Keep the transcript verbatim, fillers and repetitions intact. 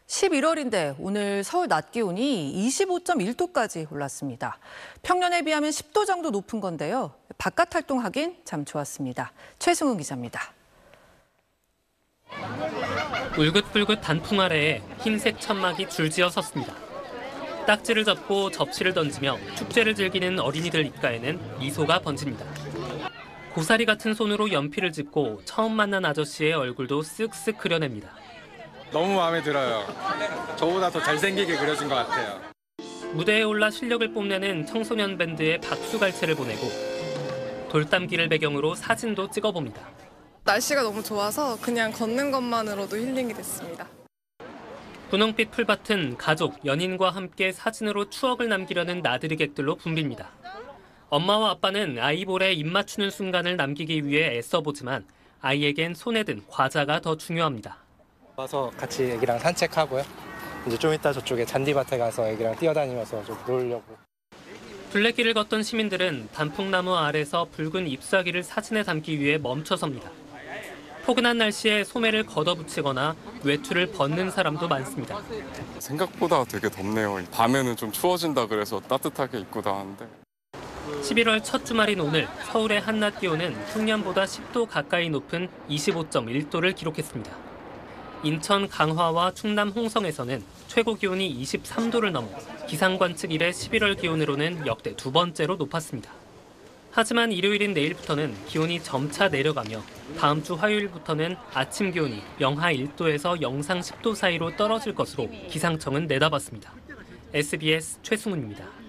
십일월인데 오늘 서울 낮 기온이 이십오 점 일 도까지 올랐습니다. 평년에 비하면 십 도 정도 높은 건데요. 바깥 활동하긴 참 좋았습니다. 최승훈 기자입니다. 울긋불긋 단풍 아래에 흰색 천막이 줄지어 섰습니다. 딱지를 접고 접시를 던지며 축제를 즐기는 어린이들 입가에는 미소가 번집니다. 고사리 같은 손으로 연필을 짚고 처음 만난 아저씨의 얼굴도 쓱쓱 그려냅니다. 너무 마음에 들어요. 저보다 더 잘생기게 그려진 것 같아요. 무대에 올라 실력을 뽐내는 청소년 밴드에 박수갈채를 보내고 돌담길을 배경으로 사진도 찍어봅니다. 날씨가 너무 좋아서 그냥 걷는 것만으로도 힐링이 됐습니다. 분홍빛 풀밭은 가족, 연인과 함께 사진으로 추억을 남기려는 나들이객들로 붐빕니다. 엄마와 아빠는 아이 볼에 입 맞추는 순간을 남기기 위해 애써보지만 아이에겐 손에 든 과자가 더 중요합니다. 와서 같이 애기랑 산책하고요. 이제 좀 이따 저쪽에 잔디밭에 가서 애기랑 뛰어다니면서 좀 놀려고. 둘레길을 걷던 시민들은 단풍나무 아래서 붉은 잎사귀를 사진에 담기 위해 멈춰섭니다. 포근한 날씨에 소매를 걷어붙이거나 외투를 벗는 사람도 많습니다. 생각보다 되게 덥네요. 밤에는 좀 추워진다 그래서 따뜻하게 입고 나왔는데. 십일월 첫 주말인 오늘 서울의 한낮 기온은 평년보다 십 도 가까이 높은 이십오 점 일 도를 기록했습니다. 인천 강화와 충남 홍성에서는 최고 기온이 이십삼 도를 넘어 기상관측 이래 십일월 기온으로는 역대 두 번째로 높았습니다. 하지만 일요일인 내일부터는 기온이 점차 내려가며 다음 주 화요일부터는 아침 기온이 영하 일 도에서 영상 십 도 사이로 떨어질 것으로 기상청은 내다봤습니다. 에스비에스 최승훈입니다.